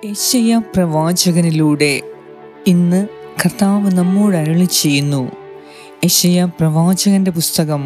യെശയ്യാ പ്രവാചകനിലൂടെ ഇന്ന് കർത്താവ് നമ്മോട് അരുളി ചെയ്യുന്നു. യെശയ്യാ പ്രവാചകന്റെ പുസ്തകം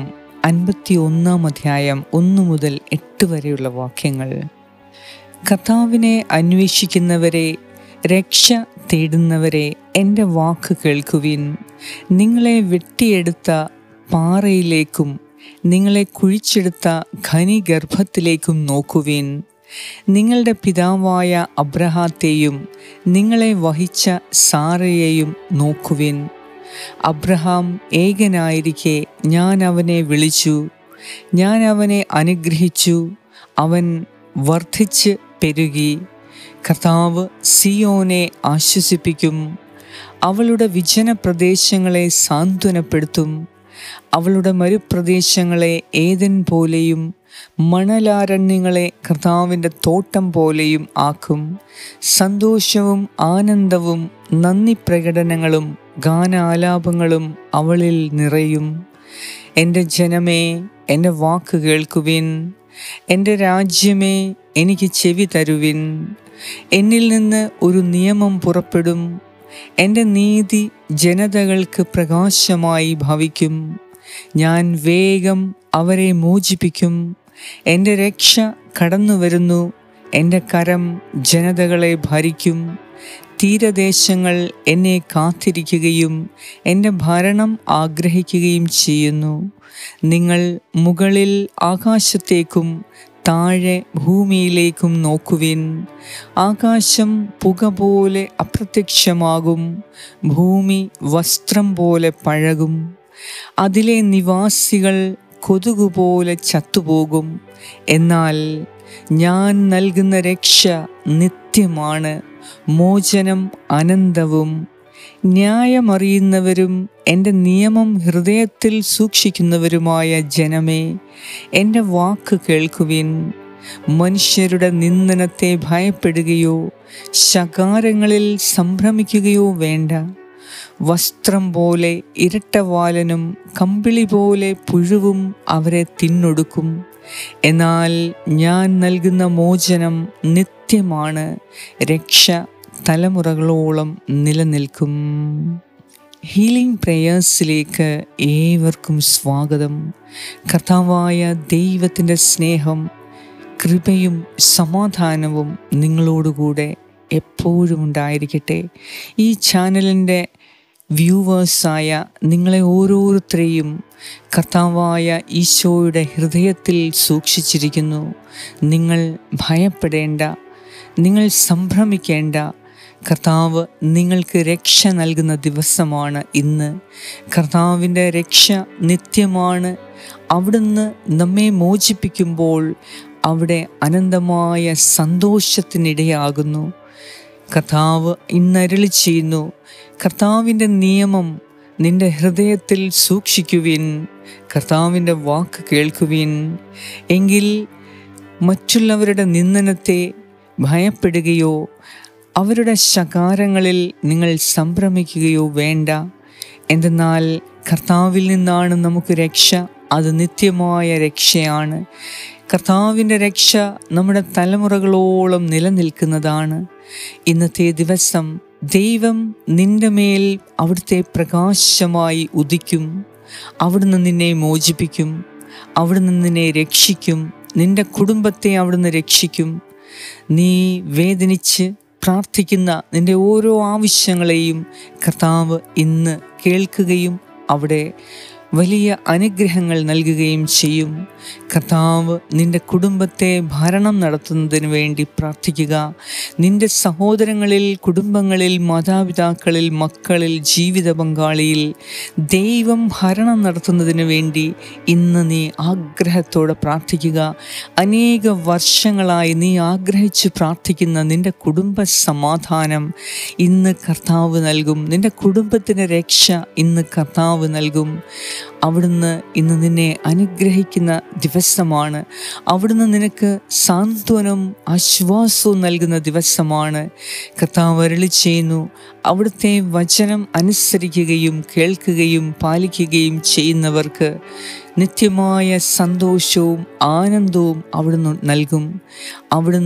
51 അധ്യായം 1 മുതൽ 8 വരെയുള്ള വാക്യങ്ങൾ. കർത്താവിനെ അന്വേഷിക്കുന്നവരെ, രക്ഷ തേടുന്നവരെ, എൻ്റെ വാക്ക് കേൾക്കുവിൻ. നിങ്ങളെ വെട്ടിയെടുത്ത പാറയിലേക്കും നിങ്ങളെ കുഴിച്ചെടുത്ത ഖനിഗർഭത്തിലേക്കും നോക്കുവിൻ. നിങ്ങളുടെ പിതാവായ അബ്രഹാത്തെയും നിങ്ങളെ വഹിച്ച സാറയെയും നോക്കുവിൻ. അബ്രഹാം ഏകനായിരിക്കെ ഞാൻ അവനെ വിളിച്ചു, ഞാൻ അവനെ അനുഗ്രഹിച്ചു, അവൻ വർദ്ധിച്ച് പെരുകി. കർത്താവ് സിയോനെ ആശ്വസിപ്പിക്കും, അവളുടെ വിജന പ്രദേശങ്ങളെ സാന്ത്വനപ്പെടുത്തും. അവളുടെ മരുപ്രദേശങ്ങളെ ഏദൻ പോലെയും മണലാരണ്യങ്ങളെ കർത്താവിൻ്റെ തോട്ടം പോലെയും ആക്കും. സന്തോഷവും ആനന്ദവും നന്ദി പ്രകടനങ്ങളും ഗാനാലാപങ്ങളും അവളിൽ നിറയും. എൻ്റെ ജനമേ, എൻ്റെ വാക്ക് കേൾക്കുവിൻ. എൻ്റെ രാജ്യമേ, എനിക്ക് ചെവി തരുവിൻ. എന്നിൽ നിന്ന് ഒരു നിയമം പുറപ്പെടും. എൻ്റെ നീതി ജനതകൾക്ക് പ്രകാശമായി ഭവിക്കും. ഞാൻ വേഗം അവരെ മോചിപ്പിക്കും. എൻ്റെ രക്ഷ കടന്നു വരുന്നു. എൻ്റെ കരം ജനതകളെ ഭരിക്കും. തീരദേശങ്ങൾ എന്നെ കാത്തിരിക്കുകയും എൻ്റെ ഭരണം ആഗ്രഹിക്കുകയും ചെയ്യുന്നു. നിങ്ങൾ മുകളിൽ ആകാശത്തേക്കും താഴെ ഭൂമിയിലേക്കും നോക്കുവിൻ. ആകാശം പുക പോലെ അപ്രത്യക്ഷമാകും, ഭൂമി വസ്ത്രം പോലെ പഴകും. അതിലെ നിവാസികൾ കൊതുകുപോലെ ചത്തുപോകും. എന്നാൽ ഞാൻ നൽകുന്ന രക്ഷ നിത്യമാണ്, മോചനം അനന്തവും. ന്യായമറിയുന്നവരും എൻ്റെ നിയമം ഹൃദയത്തിൽ സൂക്ഷിക്കുന്നവരുമായ ജനമേ, എൻ്റെ വാക്ക് കേൾക്കുവിൻ. മനുഷ്യരുടെ നിന്ദനത്തെ ഭയപ്പെടുകയോ ശകാരങ്ങളിൽ സംഭ്രമിക്കുകയോ വേണ്ട. വസ്ത്രം പോലെ ഇരട്ടവാലനും കമ്പിളി പോലെ പുഴുവും അവരെ തിന്നൊടുക്കും. എന്നാൽ ഞാൻ നൽകുന്ന മോചനം നിത്യമാണ്, രക്ഷ തലമുറകളോളം നിലനിൽക്കും. ഹീലിംഗ് പ്രേയേഴ്സിലേക്ക് ഏവർക്കും സ്വാഗതം. കർത്താവായ ദൈവത്തിൻ്റെ സ്നേഹം, കൃപയും സമാധാനവും നിങ്ങളോടുകൂടെ എപ്പോഴും ഉണ്ടായിരിക്കട്ടെ. ഈ ചാനലിൻ്റെ വ്യൂവേഴ്സായ നിങ്ങളെ ഓരോരുത്തരെയും കർത്താവായ ഈശോയുടെ ഹൃദയത്തിൽ സൂക്ഷിച്ചിരിക്കുന്നു. നിങ്ങൾ ഭയപ്പെടേണ്ട, നിങ്ങൾ സംഭ്രമിക്കേണ്ട. കർത്താവ് നിങ്ങൾക്ക് രക്ഷ നൽകുന്ന ദിവസമാണ് ഇന്ന്. കർത്താവിൻ്റെ രക്ഷ നിത്യമാണ്. അവിടുന്ന് നമ്മെ മോചിപ്പിക്കുമ്പോൾ അവിടെ അനന്തമായ സന്തോഷത്തിനിടയാകുന്നു. കർത്താവ് ഇന്ന് അരുളി ചെയ്യുന്നു, കർത്താവിൻ്റെ നിയമം നിന്റെ ഹൃദയത്തിൽ സൂക്ഷിക്കുവിൻ. കർത്താവിൻ്റെ വാക്ക് കേൾക്കുവിൻ. എങ്കിൽ മറ്റുള്ളവരുടെ നിന്ദനത്തെ ഭയപ്പെടുകയോ അവരുടെ ശകാരങ്ങളിൽ നിങ്ങൾ സംഭ്രമിക്കുകയോ വേണ്ട. എന്തെന്നാൽ കർത്താവിൽ നിന്നാണ് നമുക്ക് രക്ഷ. അത് നിത്യമായ രക്ഷയാണ്. കർത്താവിൻ്റെ രക്ഷ നമ്മുടെ തലമുറകളോളം നിലനിൽക്കുന്നതാണ്. ഇന്നത്തെ ദിവസം ദൈവം നിന്റെ മേൽ അവിടുത്തെ പ്രകാശമായി ഉദിക്കും. അവിടുന്ന് നിന്നെ മോചിപ്പിക്കും. അവിടുന്ന് നിന്നെ രക്ഷിക്കും. നിന്റെ കുടുംബത്തെ അവിടുന്ന് രക്ഷിക്കും. നീ വേദനിച്ച് പ്രാർത്ഥിക്കുന്ന നിന്റെ ഓരോ ആവശ്യങ്ങളെയും കർത്താവ് ഇന്ന് കേൾക്കുകയും അവിടെ വലിയ അനുഗ്രഹങ്ങൾ നൽകുകയും ചെയ്യും. കർത്താവ് നിന്റെ കുടുംബത്തെ ഭരണം നടത്തുന്നതിന് വേണ്ടി പ്രാർത്ഥിക്കുക. നിന്റെ സഹോദരങ്ങളിൽ, കുടുംബങ്ങളിൽ, മാതാപിതാക്കളിൽ, മക്കളിൽ, ജീവിത പങ്കാളിയിൽ ദൈവം ഭരണം നടത്തുന്നതിന് വേണ്ടി ഇന്ന് നീ ആഗ്രഹത്തോടെ പ്രാർത്ഥിക്കുക. അനേക വർഷങ്ങളായി നീ ആഗ്രഹിച്ച് പ്രാർത്ഥിക്കുന്ന നിന്റെ കുടുംബ സമാധാനം ഇന്ന് കർത്താവ് നൽകും. നിന്റെ കുടുംബത്തിന് രക്ഷ ഇന്ന് കർത്താവ് നൽകും. അവിടുന്ന് ഇന്ന് നിന്നെ അനുഗ്രഹിക്കുന്ന ദിവസമാണ്. അവിടുന്ന് നിനക്ക് സാന്ത്വനവും ആശ്വാസവും നൽകുന്ന ദിവസമാണ്. കർത്താവ് അരുളി ചെയ്യുന്നു, അവിടുത്തെ വചനം അനുസരിക്കുകയും കേൾക്കുകയും പാലിക്കുകയും ചെയ്യുന്നവർക്ക് നിത്യമായ സന്തോഷവും ആനന്ദവും അവിടുന്ന് നൽകും. അവിടുന്ന്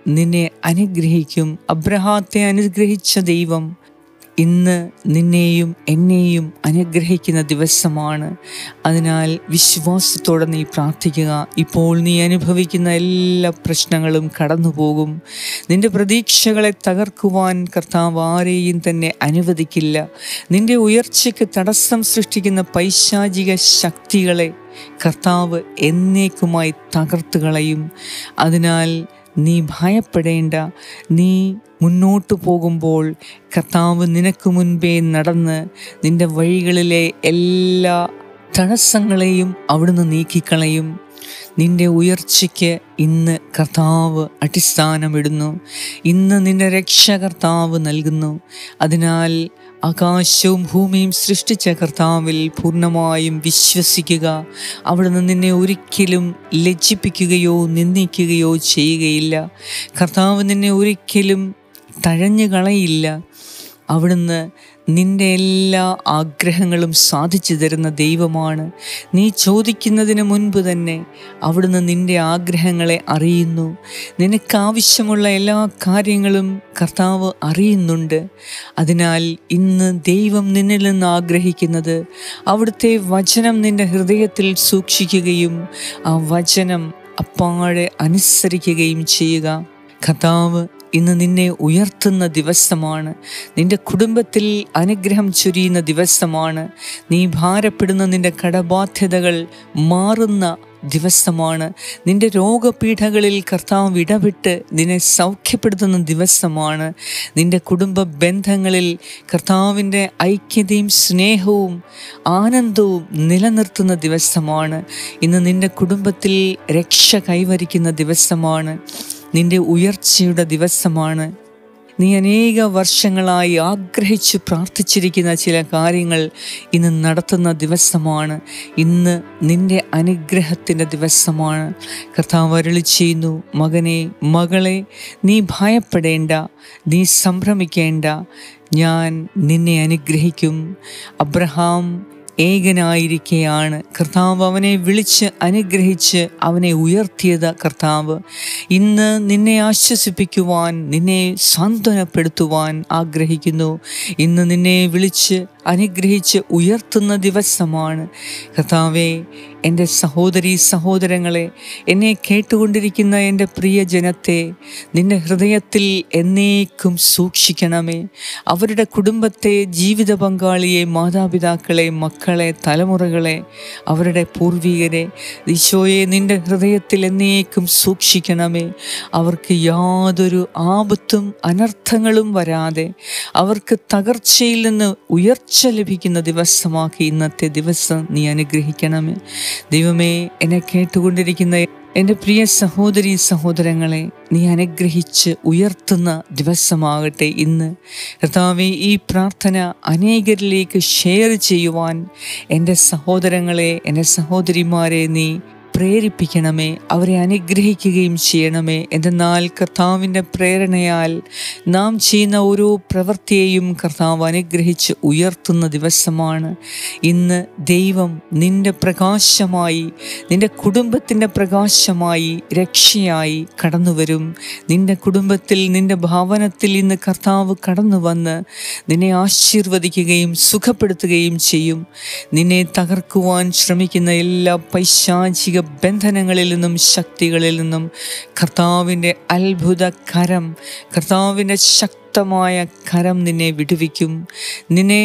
നിന്നെ അനുഗ്രഹിക്കും. അബ്രഹാത്തെ അനുഗ്രഹിച്ച ദൈവം ഇന്ന് നിന്നെയും എന്നെയും അനുഗ്രഹിക്കുന്ന ദിവസമാണ്. അതിനാൽ വിശ്വാസത്തോടെ നീ പ്രാർത്ഥിക്കുക. ഇപ്പോൾ നീ അനുഭവിക്കുന്ന എല്ലാ പ്രശ്നങ്ങളും കടന്നു പോകും. നിന്റെ പ്രതീക്ഷകളെ തകർക്കുവാൻ കർത്താവ് ആരെയും തന്നെ അനുവദിക്കില്ല. നിന്റെ ഉയർച്ചയ്ക്ക് തടസ്സം സൃഷ്ടിക്കുന്ന പൈശാചിക ശക്തികളെ കർത്താവ് എന്നേക്കുമായി തകർത്ത് കളയും. അതിനാൽ നീ ഭയപ്പെടേണ്ട. നീ മുന്നോട്ടു പോകുമ്പോൾ കർത്താവ് നിനക്ക് മുൻപേ നടന്ന് നിന്റെ വഴികളിലെ എല്ലാ തടസ്സങ്ങളെയും അവിടുന്ന് നീക്കിക്കളയും. നിന്റെ ഉയർച്ചയ്ക്ക് ഇന്ന് കർത്താവ് അടിസ്ഥാനമിടുന്നു. ഇന്ന് നിന്റെ രക്ഷ കർത്താവ് നൽകുന്നു. അതിനാൽ ആകാശവും ഭൂമിയും സൃഷ്ടിച്ച കർത്താവിൽ പൂർണ്ണമായും വിശ്വസിക്കുക. അവിടുന്ന് നിന്നെ ഒരിക്കലും ലജ്ജിപ്പിക്കുകയോ നിന്ദിക്കുകയോ ചെയ്യുകയില്ല. കർത്താവ് നിന്നെ ഒരിക്കലും തഴഞ്ഞു കളയില്ല. അവിടുന്ന് നിന്റെ എല്ലാ ആഗ്രഹങ്ങളും സാധിച്ചു തരുന്ന ദൈവമാണ്. നീ ചോദിക്കുന്നതിന് മുൻപ് തന്നെ അവിടുന്ന് നിന്റെ ആഗ്രഹങ്ങളെ അറിയുന്നു. നിനക്കാവശ്യമുള്ള എല്ലാ കാര്യങ്ങളും കർത്താവ് അറിയുന്നുണ്ട്. അതിനാൽ ഇന്ന് ദൈവം നിന്നിൽ നിന്ന് ആഗ്രഹിക്കുന്നത് അവിടുത്തെ വചനം നിന്റെ ഹൃദയത്തിൽ സൂക്ഷിക്കുകയും ആ വചനം അപ്പാടെ അനുസരിക്കുകയും ചെയ്യുക. കർത്താവ് ഇന്ന് നിന്നെ ഉയർത്തുന്ന ദിവസമാണ്. നിന്റെ കുടുംബത്തിൽ അനുഗ്രഹം ചൊരിയുന്ന ദിവസമാണ്. നീ ഭാരപ്പെടുന്ന നിന്റെ കടബാധ്യതകൾ മാറുന്ന ദിവസമാണ്. നിന്റെ രോഗപീഠകളിൽ കർത്താവ് ഇടപെട്ട് നിന്നെ സൗഖ്യപ്പെടുത്തുന്ന ദിവസമാണ്. നിന്റെ കുടുംബ ബന്ധങ്ങളിൽ കർത്താവിൻ്റെ ഐക്യതയും സ്നേഹവും ആനന്ദവും നിലനിർത്തുന്ന ദിവസമാണ്. ഇന്ന് നിന്റെ കുടുംബത്തിൽ രക്ഷ കൈവരിക്കുന്ന ദിവസമാണ്. നിന്റെ ഉയർച്ചയുടെ ദിവസമാണ്. നീ അനേക വർഷങ്ങളായി ആഗ്രഹിച്ചു പ്രാർത്ഥിച്ചിരിക്കുന്ന ചില കാര്യങ്ങൾ ഇന്ന് നടത്തുന്ന ദിവസമാണ്. ഇന്ന് നിന്റെ അനുഗ്രഹത്തിൻ്റെ ദിവസമാണ്. കർത്താവ് അരുളി ചെയ്യുന്നു, മകനെ, മകളെ, നീ ഭയപ്പെടേണ്ട, നീ സംഭ്രമിക്കേണ്ട. ഞാൻ നിന്നെ അനുഗ്രഹിക്കും. അബ്രഹാം ഏകനായിരിക്കെയാണ് കർത്താവ് അവനെ വിളിച്ച് അനുഗ്രഹിച്ച് അവനെ ഉയർത്തിയത്. കർത്താവ് ഇന്ന് നിന്നെ ആശ്വസിപ്പിക്കുവാൻ, നിന്നെ സാന്ത്വനപ്പെടുത്തുവാൻ ആഗ്രഹിക്കുന്നു. ഇന്ന് നിന്നെ വിളിച്ച് അനുഗ്രഹിച്ച് ഉയർത്തുന്ന ദിവസമാണ്. കർത്താവേ, എൻ്റെ സഹോദരീ സഹോദരങ്ങളെ, എന്നെ കേട്ടുകൊണ്ടിരിക്കുന്ന എൻ്റെ പ്രിയജനത്തെ നിന്റെ ഹൃദയത്തിൽ എന്നേക്കും സൂക്ഷിക്കണമേ. അവരുടെ കുടുംബത്തെ, ജീവിത പങ്കാളിയെ, മാതാപിതാക്കളെ, മക്കളെ, തലമുറകളെ, അവരുടെ പൂർവികരെ ഈശോയെ നിന്റെ ഹൃദയത്തിൽ എന്നേക്കും സൂക്ഷിക്കണമേ. അവർക്ക് യാതൊരു ആപത്തും അനർത്ഥങ്ങളും വരാതെ അവർക്ക് തകർച്ചയിൽ നിന്ന് ഉയർച്ച ലഭിക്കുന്ന ദിവസമാക്കി ഇന്നത്തെ ദിവസം നീ അനുഗ്രഹിക്കണമേ. ദൈവമേ, എന്നെ കേട്ടുകൊണ്ടിരിക്കുന്ന എൻ്റെ പ്രിയ സഹോദരീ സഹോദരങ്ങളെ നീ അനുഗ്രഹിച്ച് ഉയർത്തുന്ന ദിവസമാകട്ടെ ഇന്ന്. കർത്താവേ, ഈ പ്രാർത്ഥന അനേകരിലേക്ക് ഷെയർ ചെയ്യുവാൻ എൻ്റെ സഹോദരങ്ങളെ, എൻ്റെ സഹോദരിമാരെ നീ പ്രേരിപ്പിക്കണമേ. അവരെ അനുഗ്രഹിക്കുകയും ചെയ്യണമേ. എന്തെന്നാൽ കർത്താവിൻ്റെ പ്രേരണയാൽ നാം ചെയ്യുന്ന ഓരോ പ്രവൃത്തിയെയും കർത്താവ് അനുഗ്രഹിച്ച് ഉയർത്തുന്ന ദിവസമാണ് ഇന്ന്. ദൈവം നിന്റെ പ്രകാശമായി, നിന്റെ കുടുംബത്തിൻ്റെ പ്രകാശമായി, രക്ഷയായി കടന്നു വരും. നിന്റെ കുടുംബത്തിൽ, നിന്റെ ഭവനത്തിൽ ഇന്ന് കർത്താവ് കടന്നു വന്ന് നിന്നെ ആശീർവദിക്കുകയും സുഖപ്പെടുത്തുകയും ചെയ്യും. നിന്നെ തകർക്കുവാൻ ശ്രമിക്കുന്ന എല്ലാ പൈശാചിക ബന്ധനങ്ങളിൽ നിന്നും ശക്തികളിൽ നിന്നും കർത്താവിൻ്റെ അത്ഭുത കരം, കർത്താവിൻ്റെ ശക്തമായ കരം നിന്നെ വിടുവിക്കും. നിന്നെ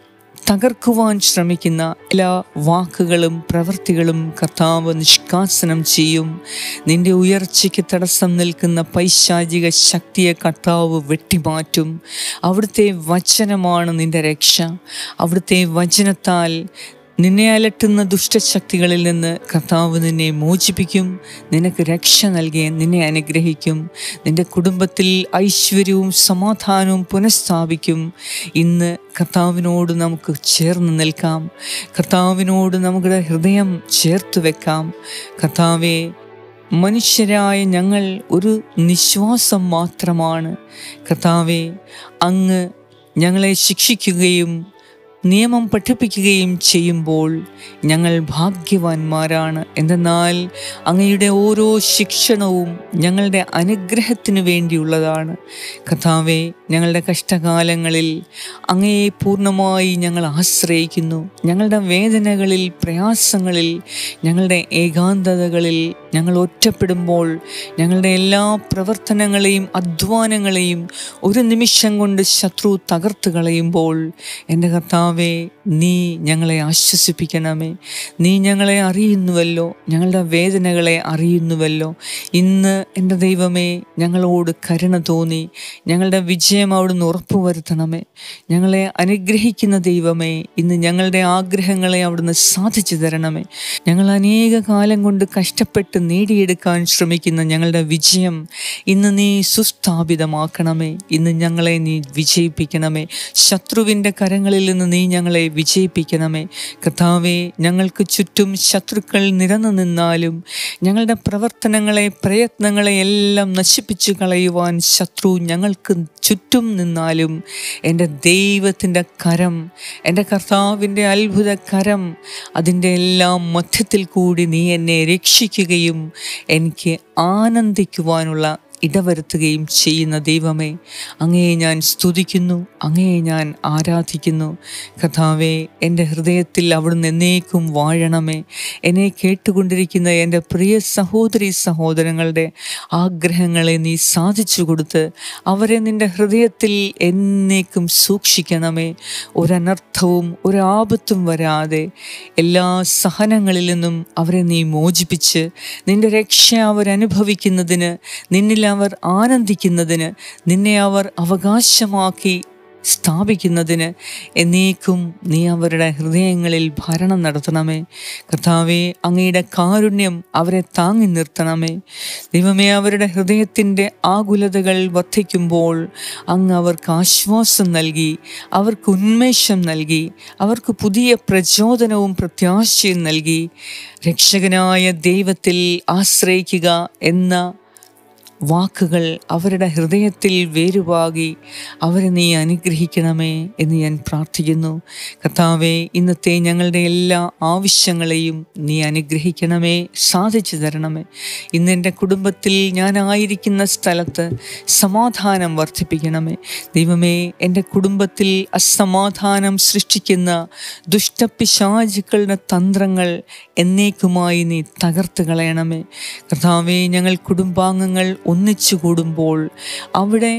തകർക്കുവാൻ ശ്രമിക്കുന്ന എല്ലാ വാക്കുകളും പ്രവൃത്തികളും കർത്താവ് നിഷ്കാസനം ചെയ്യും. നിന്റെ ഉയർച്ചയ്ക്ക് തടസ്സം നിൽക്കുന്ന പൈശാചിക ശക്തിയെ കർത്താവ് വെട്ടിമാറ്റും. അവിടുത്തെ വചനമാണ് നിന്റെ രക്ഷ. അവിടുത്തെ വചനത്താൽ നിന്നെ അലട്ടുന്ന ദുഷ്ടശക്തികളിൽ നിന്ന് കർത്താവ് നിന്നെ മോചിപ്പിക്കും. നിനക്ക് രക്ഷ നൽകി നിന്നെ അനുഗ്രഹിക്കും. നിന്റെ കുടുംബത്തിൽ ഐശ്വര്യവും സമാധാനവും പുനഃസ്ഥാപിക്കും. ഇന്ന് കർത്താവിനോട് നമുക്ക് ചേർന്ന് നിൽക്കാം. കർത്താവിനോട് നമ്മുടെ ഹൃദയം ചേർത്ത് വെക്കാം. കർത്താവേ, മനുഷ്യരായ ഞങ്ങൾ ഒരു നിശ്വാസം മാത്രമാണ്. കർത്താവേ, അങ്ങ് ഞങ്ങളെ ശിക്ഷിക്കുകയും നിയമം പഠിപ്പിക്കുകയും ചെയ്യുമ്പോൾ ഞങ്ങൾ ഭാഗ്യവാന്മാരാണ്. എന്തെന്നാൽ അങ്ങയുടെ ഓരോ ശിക്ഷണവും ഞങ്ങളുടെ അനുഗ്രഹത്തിന് വേണ്ടിയുള്ളതാണ്. കർത്താവേ, ഞങ്ങളുടെ കഷ്ടകാലങ്ങളിൽ അങ്ങയെ പൂർണ്ണമായി ഞങ്ങൾ ആശ്രയിക്കുന്നു. ഞങ്ങളുടെ വേദനകളിൽ, പ്രയാസങ്ങളിൽ, ഞങ്ങളുടെ ഏകാന്തതകളിൽ ഞങ്ങൾ ഒറ്റപ്പെടുമ്പോൾ ഞങ്ങളുടെ എല്ലാ പ്രവർത്തനങ്ങളെയും അധ്വാനങ്ങളെയും ഒരു നിമിഷം കൊണ്ട് ശത്രു തകർത്ത് കളയുമ്പോൾ എൻ്റെ കർത്താവേ, നീ ഞങ്ങളെ ആശ്വസിപ്പിക്കണമേ. നീ ഞങ്ങളെ അറിയുന്നുവല്ലോ, ഞങ്ങളുടെ വേദനകളെ അറിയുന്നുവല്ലോ. ഇന്ന് എൻ്റെ ദൈവമേ, ഞങ്ങളോട് കരുണ തോന്നി ഞങ്ങളുടെ വിജയം അവിടുന്ന് ഉറപ്പുവരുത്തണമേ. ഞങ്ങളെ അനുഗ്രഹിക്കുന്ന ദൈവമേ, ഇന്ന് ഞങ്ങളുടെ ആഗ്രഹങ്ങളെ അവിടുന്ന് സാധിച്ചു തരണമേ. ഞങ്ങൾ അനേക കാലം കൊണ്ട് കഷ്ടപ്പെട്ട് നേടിയെടുക്കാൻ ശ്രമിക്കുന്ന ഞങ്ങളുടെ വിജയം ഇന്ന് നീ സുസ്ഥാപിതമാക്കണമേ. ഇന്ന് ഞങ്ങളെ നീ വിജയിപ്പിക്കണമേ. ശത്രുവിൻ്റെ കരങ്ങളിൽ നിന്ന് നീ ഞങ്ങളെ വിജയിപ്പിക്കണമേ. കർത്താവേ, ഞങ്ങൾക്ക് ചുറ്റും ശത്രുക്കൾ നിരന്നു നിന്നാലും ഞങ്ങളുടെ പ്രവർത്തനങ്ങളെ, പ്രയത്നങ്ങളെ എല്ലാം നശിപ്പിച്ചു കളയുവാൻ ശത്രു ഞങ്ങൾക്ക് ചുറ്റും നിന്നാലും എൻ്റെ ദൈവത്തിൻ്റെ കരം, എൻ്റെ കർത്താവിൻ്റെ അത്ഭുത കരം, അതിൻ്റെ എല്ലാം മധ്യത്തിൽ കൂടി നീ എന്നെ രക്ഷിക്കുകയും എനിക്ക് ആനന്ദിക്കുവാനുള്ള ഇടവരുത്തുകയും ചെയ്യുന്ന ദൈവമേ, അങ്ങയെ ഞാൻ സ്തുതിക്കുന്നു, അങ്ങയെ ഞാൻ ആരാധിക്കുന്നു. കർത്താവേ, എൻ്റെ ഹൃദയത്തിൽ അവിടുന്ന് എന്നേക്കും വാഴണമേ. എന്നെ കേട്ടുകൊണ്ടിരിക്കുന്ന എൻ്റെ പ്രിയ സഹോദരി സഹോദരങ്ങളുടെ ആഗ്രഹങ്ങളെ നീ സാധിച്ചു കൊടുത്ത് അവരെ നിൻ്റെ ഹൃദയത്തിൽ എന്നേക്കും സൂക്ഷിക്കണമേ. ഒരനർത്ഥവും ഒരാപത്തും വരാതെ എല്ലാ സഹനങ്ങളിൽ നിന്നും അവരെ നീ മോചിപ്പിച്ച് നിൻ്റെ രക്ഷ അവരനുഭവിക്കുന്നതിന്, നിന്നിൽ അവർ ആനന്ദിക്കുന്നതിന്, നിന്നെ അവർ അവകാശമാക്കി സ്ഥാപിക്കുന്നതിന് എന്നേക്കും നീ അവരുടെ ഹൃദയങ്ങളിൽ ഭരണം നടത്തണമേ. കർത്താവേ, അങ്ങയുടെ കാരുണ്യം അവരെ താങ്ങി നിർത്തണമേ. ദൈവമേ, അവരുടെ ഹൃദയത്തിൻ്റെ ആകുലതകൾ വർദ്ധിക്കുമ്പോൾ അങ്ങ് അവർക്ക് ആശ്വാസം നൽകി, അവർക്ക് ഉന്മേഷം നൽകി, അവർക്ക് പുതിയ പ്രചോദനവും പ്രത്യാശയും നൽകി. രക്ഷകനായ ദൈവത്തിൽ ആശ്രയിക്കുക എന്ന വാക്കുകൾ അവരുടെ ഹൃദയത്തിൽ വേരുവാകി അവരെ നീ അനുഗ്രഹിക്കണമേ എന്ന് ഞാൻ പ്രാർത്ഥിക്കുന്നു. കർത്താവേ, ഇന്നത്തെ ഞങ്ങളുടെ എല്ലാ ആവശ്യങ്ങളെയും നീ അനുഗ്രഹിക്കണമേ, സാധിച്ചു തരണമേ. ഇന്ന് എൻ്റെ കുടുംബത്തിൽ, ഞാനായിരിക്കുന്ന സ്ഥലത്ത് സമാധാനം വർദ്ധിപ്പിക്കണമേ. ദൈവമേ, എൻ്റെ കുടുംബത്തിൽ അസമാധാനം സൃഷ്ടിക്കുന്ന ദുഷ്ടപിശാചുക്കളുടെ തന്ത്രങ്ങൾ എന്നേക്കുമായി നീ തകർത്ത് കളയണമേ. കർത്താവേ, ഞങ്ങൾ കുടുംബാംഗങ്ങൾ ഒന്നിച്ചു കൂടുമ്പോൾ അവിടെ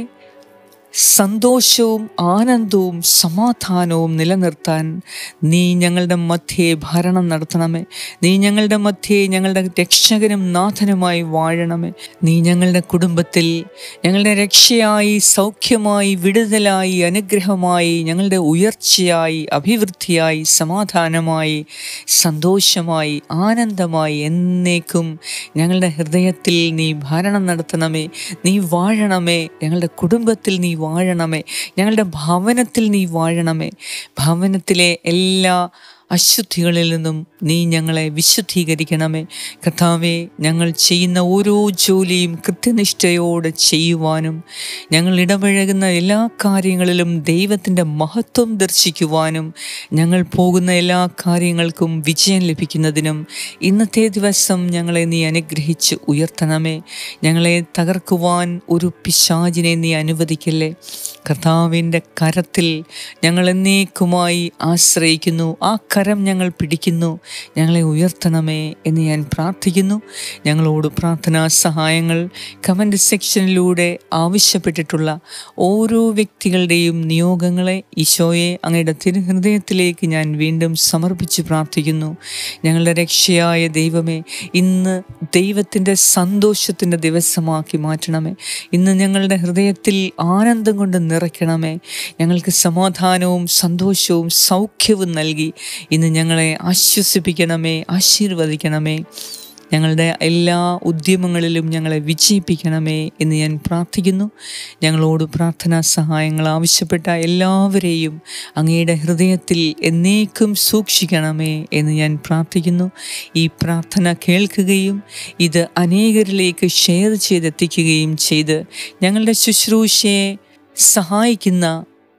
സന്തോഷവും ആനന്ദവും സമാധാനവും നിലനിർത്താൻ നീ ഞങ്ങളുടെ മധ്യേ ഭരണം നടത്തണമേ. നീ ഞങ്ങളുടെ മധ്യേ ഞങ്ങളുടെ രക്ഷകനും നാഥനുമായി വാഴണമേ. നീ ഞങ്ങളുടെ കുടുംബത്തിൽ ഞങ്ങളുടെ രക്ഷയായി, സൗഖ്യമായി, വിടുതലായി, അനുഗ്രഹമായി, ഞങ്ങളുടെ ഉയർച്ചയായി, അഭിവൃദ്ധിയായി, സമാധാനമായി, സന്തോഷമായി, ആനന്ദമായി എന്നേക്കും ഞങ്ങളുടെ ഹൃദയത്തിൽ നീ ഭരണം നടത്തണമേ. നീ വാഴണമേ. ഞങ്ങളുടെ കുടുംബത്തിൽ നീ വാഴണമേ. ഞങ്ങളുടെ ഭവനത്തിൽ നീ വാഴണമേ. ഭവനത്തിലെ എല്ലാ അശുദ്ധികളിൽ നിന്നും നീ ഞങ്ങളെ വിശുദ്ധീകരിക്കണമേ. കർത്താവേ, ഞങ്ങൾ ചെയ്യുന്ന ഓരോ ജോലിയും കൃത്യനിഷ്ഠയോടെ ചെയ്യുവാനും ഞങ്ങൾ ഇടപഴകുന്ന എല്ലാ കാര്യങ്ങളിലും ദൈവത്തിൻ്റെ മഹത്വം ദർശിക്കുവാനും ഞങ്ങൾ പോകുന്ന എല്ലാ കാര്യങ്ങൾക്കും വിജയം ലഭിക്കുന്നതിനും ഇന്നത്തെ ദിവസം ഞങ്ങളെ നീ അനുഗ്രഹിച്ച് ഉയർത്തണമേ. ഞങ്ങളെ തകർക്കുവാൻ ഒരു പിശാചിനെ നീ അനുവദിക്കല്ലേ. കർത്താവിൻ്റെ കരത്തിൽ ഞങ്ങൾ എന്നേക്കുമായി ആശ്രയിക്കുന്നു. ആ കരം ഞങ്ങൾ പിടിക്കുന്നു. ഞങ്ങളെ ഉയർത്തണമേ എന്ന് ഞാൻ പ്രാർത്ഥിക്കുന്നു. ഞങ്ങളോട് പ്രാർത്ഥനാ സഹായങ്ങൾ കമൻറ്റ് സെക്ഷനിലൂടെ ആവശ്യപ്പെട്ടിട്ടുള്ള ഓരോ വ്യക്തികളുടെയും നിയോഗങ്ങളെ ഈശോയെ അങ്ങയുടെ തിരുഹൃദയത്തിലേക്ക് ഞാൻ വീണ്ടും സമർപ്പിച്ച് പ്രാർത്ഥിക്കുന്നു. ഞങ്ങളുടെ രക്ഷയായ ദൈവമേ, ഇന്ന് ദൈവത്തിൻ്റെ സന്തോഷത്തിൻ്റെ ദിവസമാക്കി മാറ്റണമേ. ഇന്ന് ഞങ്ങളുടെ ഹൃദയത്തിൽ ആനന്ദം കൊണ്ട് നിറയ്ക്കണമേ. ഞങ്ങൾക്ക് സമാധാനവും സന്തോഷവും സൗഖ്യവും നൽകി ഇന്ന് ഞങ്ങളെ ആശ്വസിപ്പിക്കണമേ, ആശീർവദിക്കണമേ. ഞങ്ങളുടെ എല്ലാ ഉദ്യമങ്ങളിലും ഞങ്ങളെ വിജയിപ്പിക്കണമേ എന്ന് ഞാൻ പ്രാർത്ഥിക്കുന്നു. ഞങ്ങളോട് പ്രാർത്ഥനാ സഹായങ്ങൾ ആവശ്യപ്പെട്ട എല്ലാവരെയും അങ്ങയുടെ ഹൃദയത്തിൽ എന്നേക്കും സൂക്ഷിക്കണമേ എന്ന് ഞാൻ പ്രാർത്ഥിക്കുന്നു. ഈ പ്രാർത്ഥന കേൾക്കുകയും ഇത് അനേകരിലേക്ക് ഷെയർ ചെയ്തെത്തിക്കുകയും ചെയ്ത് ഞങ്ങളുടെ ശുശ്രൂഷയെ സഹായിക്കുന്ന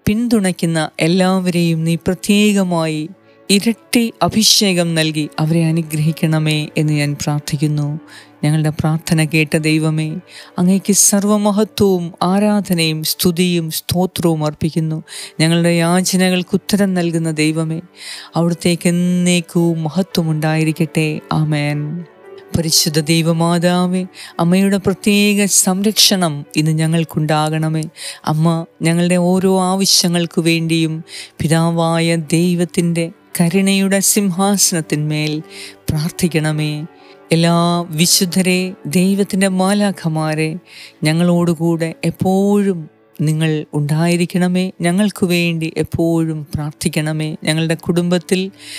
പിന്തുണയ്ക്കുന്ന എല്ലാവരെയും നീ പ്രത്യേകമായി ഇരട്ടി അഭിഷേകം നൽകി അവരെ അനുഗ്രഹിക്കണമേ എന്ന് ഞാൻ പ്രാർത്ഥിക്കുന്നു. ഞങ്ങളുടെ പ്രാർത്ഥന കേട്ട ദൈവമേ, അങ്ങേക്ക് സർവമഹത്വവും ആരാധനയും സ്തുതിയും സ്തോത്രവും അർപ്പിക്കുന്നു. ഞങ്ങളുടെ യാചനകൾക്ക് ഉത്തരം നൽകുന്ന ദൈവമേ, അവിടുത്തേക്ക് എന്നേക്കും മഹത്വമുണ്ടായിരിക്കട്ടെ. ആമേൻ. പരിശുദ്ധ ദൈവമാതാവേ, അമ്മയുടെ പ്രത്യേക സംരക്ഷണം ഇന്ന് ഞങ്ങൾക്കുണ്ടാകണമേ. അമ്മ ഞങ്ങളുടെ ഓരോ ആവശ്യങ്ങൾക്ക് വേണ്ടിയും പിതാവായ ദൈവത്തിൻ്റെ കരുണയുടെ സിംഹാസനത്തിന്മേൽ പ്രാർത്ഥിക്കണമേ. എല്ലാ വിശുദ്ധരെ, ദൈവത്തിൻ്റെ മാലാഖമാരെ, ഞങ്ങളോടുകൂടെ എപ്പോഴും നിങ്ങൾ ഉണ്ടായിരിക്കണമേ. ഞങ്ങൾക്ക് വേണ്ടി എപ്പോഴും പ്രാർത്ഥിക്കണമേ. ഞങ്ങളുടെ കുടുംബത്തിൽ,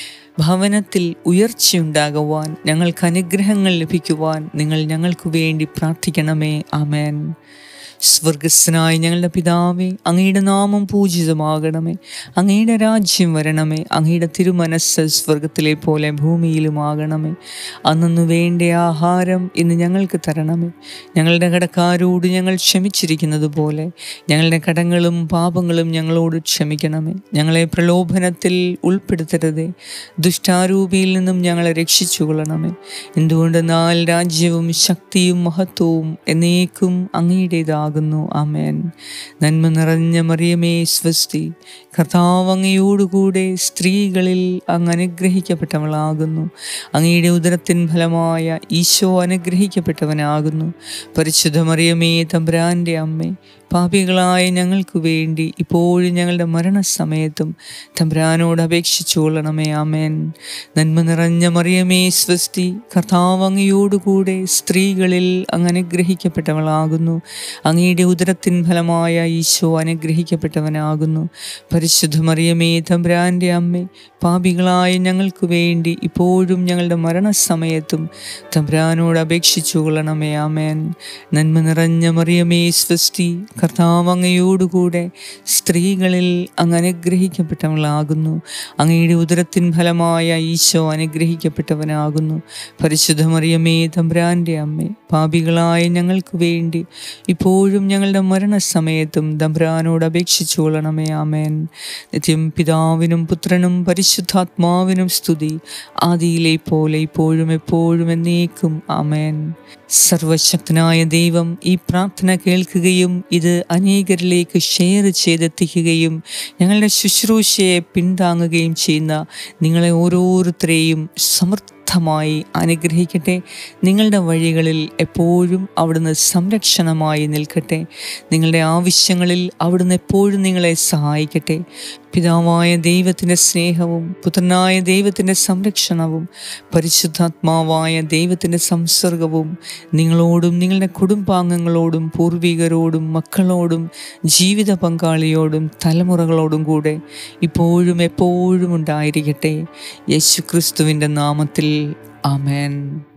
ഭവനത്തിൽ ഉയർച്ചയുണ്ടാകുവാൻ, ഞങ്ങൾക്ക് അനുഗ്രഹങ്ങൾ ലഭിക്കുവാൻ നിങ്ങൾ ഞങ്ങൾക്ക് വേണ്ടി പ്രാർത്ഥിക്കണമേ. ആമേൻ. സ്വർഗസ്സനായ ഞങ്ങളുടെ പിതാവേ, അങ്ങയുടെ നാമം പൂജിതമാകണമേ. അങ്ങയുടെ രാജ്യം വരണമേ. അങ്ങയുടെ തിരുമനസ്സ് സ്വർഗത്തിലെ പോലെ ഭൂമിയിലുമാകണമേ. അന്നു വേണ്ട ആഹാരം ഇന്ന് ഞങ്ങൾക്ക് തരണമേ. ഞങ്ങളുടെ കടക്കാരോട് ഞങ്ങൾ ക്ഷമിച്ചിരിക്കുന്നത് പോലെ ഞങ്ങളുടെ കടങ്ങളും പാപങ്ങളും ഞങ്ങളോട് ക്ഷമിക്കണമേ. ഞങ്ങളെ പ്രലോഭനത്തിൽ ഉൾപ്പെടുത്തരുതേ, ദുഷ്ടാരൂപിയിൽ നിന്നും ഞങ്ങളെ രക്ഷിച്ചുകൊള്ളണമേ. എന്തുകൊണ്ടെന്നാൽ രാജ്യവും ശക്തിയും മഹത്വവും എന്നേക്കും അങ്ങയുടേതാകുന്നു. ആമേൻ. നന്മ നിറഞ്ഞ മറിയമേ, സ്വസ്തി, കർത്താവ് അങ്ങയോടുകൂടെ സ്ത്രീകളിൽ അങ്ങ് അനുഗ്രഹിക്കപ്പെട്ടവളാകുന്നു. അങ്ങയുടെ ഉദരത്തിൻ ഫലമായ ഈശോ അനുഗ്രഹിക്കപ്പെട്ടവനാകുന്നു. പരിശുദ്ധ മറിയമേ, തമ്പുരാൻ്റെ അമ്മേ, പാപികളായ ഞങ്ങൾക്ക് വേണ്ടി ഇപ്പോഴും ഞങ്ങളുടെ മരണസമയത്തും തമ്പുരാനോട് അപേക്ഷിച്ചു കൊള്ളണമേ. ആമേൻ. നന്മ നിറഞ്ഞ മറിയമേ, സ്വസ്തി, കർത്താവ് അങ്ങയോടുകൂടെ സ്ത്രീകളിൽ അങ്ങ് അനുഗ്രഹിക്കപ്പെട്ടവളാകുന്നു. അങ്ങയുടെ ഉദരത്തിൻ ഫലമായ ഈശോ അനുഗ്രഹിക്കപ്പെട്ടവനാകുന്നു. പരിശുദ്ധ മറിയമേ, തമ്പുരാൻ്റെ അമ്മേ, പാപികളായ ഞങ്ങൾക്ക് വേണ്ടി ഇപ്പോഴും ഞങ്ങളുടെ മരണസമയത്തും തമ്പുരാനോട് അപേക്ഷിച്ചു കൊള്ളണമേ. ആമേൻ. നന്മ നിറഞ്ഞ മറിയമേ, സ്വസ്തി, കർത്താവ് അങ്ങയോടുകൂടെ സ്ത്രീകളിൽ അങ്ങ് അനുഗ്രഹിക്കപ്പെട്ടവളാകുന്നു. അങ്ങയുടെ ഉദരത്തിൻ ഫലമായ ഈശോ അനുഗ്രഹിക്കപ്പെട്ടവനാകുന്നു. പരിശുദ്ധ മറിയമേ, തമ്പുരാൻ്റെ അമ്മേ, പാപികളായ ഞങ്ങൾക്ക് വേണ്ടി ഇപ്പോഴും ഞങ്ങളുടെ മരണസമയത്തും തമ്പുരാനോട് അപേക്ഷിച്ചു കൊള്ളണമേ. ആമേൻ. നിത്യം പിതാവിനും പുത്രനും പരിശുദ്ധാത്മാവിനും സ്തുതി, ആദിയിലെ പോലെ ഇപ്പോഴും എപ്പോഴും എന്നേക്കും. ആമേൻ. സർവശക്തനായ ദൈവം ഈ പ്രാർത്ഥന കേൾക്കുകയും ഇത് അനേകരിലേക്ക് ഷെയർ ചെയ്തെത്തിക്കുകയും ഞങ്ങളുടെ ശുശ്രൂഷയെ പിന്താങ്ങുകയും ചെയ്യുന്ന നിങ്ങളെ ഓരോരുത്തരെയും സമൃദ്ധമായി അനുഗ്രഹിക്കട്ടെ. നിങ്ങളുടെ വഴികളിൽ എപ്പോഴും അവിടുന്ന് സംരക്ഷണമായി നിൽക്കട്ടെ. നിങ്ങളുടെ ആവശ്യങ്ങളിൽ അവിടുന്ന് എപ്പോഴും നിങ്ങളെ സഹായിക്കട്ടെ. പിതാവായ ദൈവത്തിൻ്റെ സ്നേഹവും പുത്രനായ ദൈവത്തിൻ്റെ സംരക്ഷണവും പരിശുദ്ധാത്മാവായ ദൈവത്തിൻ്റെ സംസർഗവും നിങ്ങളോടും നിങ്ങളുടെ കുടുംബാംഗങ്ങളോടും പൂർവികരോടും മക്കളോടും ജീവിത പങ്കാളിയോടും തലമുറകളോടും കൂടെ ഇപ്പോഴും എപ്പോഴും ഉണ്ടായിരിക്കട്ടെ. യേശുക്രിസ്തുവിൻ്റെ നാമത്തിൽ. ആമേൻ.